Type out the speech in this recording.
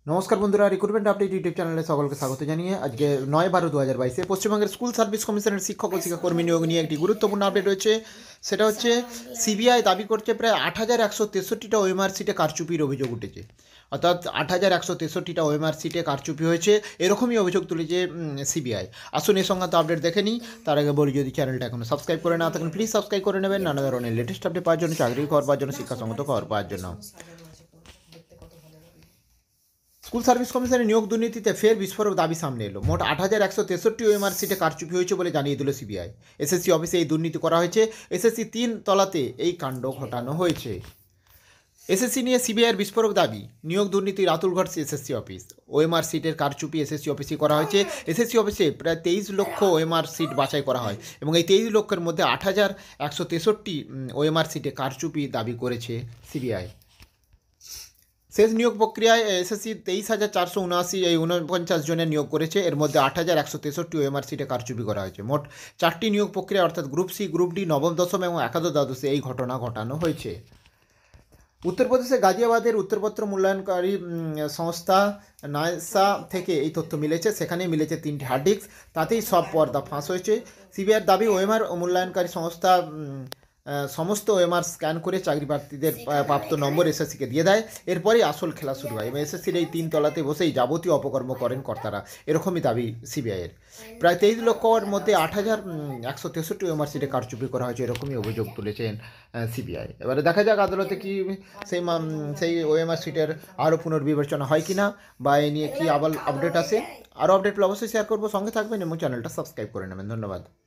নমস্কার বন্ধুরা, recruitment update YouTube চ্যানেলে সকলকে স্বাগত জানিয়ে আজকে 9/12/2022 পশ্চিমবঙ্গের স্কুল সার্ভিস কমিশনের শিক্ষক ও শিক্ষাকর্মী নিয়োগ নিয়ে একটি গুরুত্বপূর্ণ আপডেট রয়েছে। সেটা হচ্ছে সিবিআই দাবি করছে প্রায় 8,163টা ওএমআর সিটে কারচুপির অভিযোগ উঠেছে। অর্থাৎ 8,163টা ওএমআর সিটে কারচুপি হয়েছে, এরকমই অভিযোগ তুলেছে সিবিআই। আসুন এই সংক্রান্ত আপডেট দেখে নিই। তার আগে বলি, যদি চ্যানেলটা এখনো সাবস্ক্রাইব করে না থাকেন প্লিজ সাবস্ক্রাইব করে নেবেন নানা ধরনের লেটেস্ট আপডেট পাওয়ার জন্য, চাকরির খবর পাওয়ার জন্য, শিক্ষাসঙ্গত খবর পাওয়ার জন্য। স্কুল সার্ভিস কমিশনের নিয়োগ দুর্নীতিতে ফের বিস্ফোরক দাবি সামনে এলো। মোট 8,163 ওএমআর সিটে কারচুপি হয়েছে বলে জানিয়ে দিল সিবিআই। এসএসসি অফিসে এই দুর্নীতি করা হয়েছে। এসএসসি 3 তলাতে এই কাণ্ড ঘটানো হয়েছে। এসএসসি নিয়ে সিবিআইয়ের বিস্ফোরক দাবি, নিয়োগ দুর্নীতি রাতুল ঘটছে এসএসসি অফিস। ওএমআর সিটের কারচুপি এসএসসি অফিসে করা হয়েছে। এসএসসি অফিসে প্রায় 23 লক্ষ ওএমআর সিট বাছাই করা হয় এবং এই 23 লক্ষের মধ্যে 8,163 ওএমআর সিটে কারচুপি দাবি করেছে সিবিআই। শেষ নিয়োগ প্রক্রিয়ায় এসএসসি 23,479 এই 49 জনের নিয়োগ করেছে। এর মধ্যে 8,163 ওএমআর সিটে কারচুপি করা হয়েছে। মোট 4টি নিয়োগ প্রক্রিয়া অর্থাৎ গ্রুপ সি, গ্রুপ ডি, নবম দশম এবং একাদশ দ্বাদশে এই ঘটনা ঘটানো হয়েছে। উত্তরপ্রদেশে গাজিয়াবাদের উত্তরপত্র মূল্যায়নকারী সংস্থা নায়সা থেকে এই তথ্য মিলেছে। সেখানেই মিলেছে 3টি হার্ড ডিস্ক, তাতেই সব পর্দা ফাঁস হয়েছে। সিবিআইয়ের দাবি, ওএমআর মূল্যায়নকারী সংস্থা সমস্ত ওএমআর স্ক্যান করে চাকরি প্রার্থীদের প্রাপ্ত নম্বর এসএসসিকে দিয়ে দেয়। এরপরেই আসল খেলা শুরু হয় এবং এসএসসির এই 3 তলাতে বসেই যাবতীয় অপকর্ম করেন কর্তারা, এরকমই দাবি সিবিআইয়ের। প্রায় 23 লক্ষর মধ্যে 8,163 ওএমআর সিটে কারচুপি করা হয়েছে, এরকমই অভিযোগ তুলেছেন সিবিআই। এবারে দেখা যাক আদালতে কি সেই ওএমআর সিটের আরও পুনর্বিবেচনা হয় কিনা, বা এ নিয়ে কি আবার আপডেট আসে। আরও আপডেট অবশ্যই শেয়ার করবো, সঙ্গে থাকবেন এবং চ্যানেলটা সাবস্ক্রাইব করে নেবেন। ধন্যবাদ।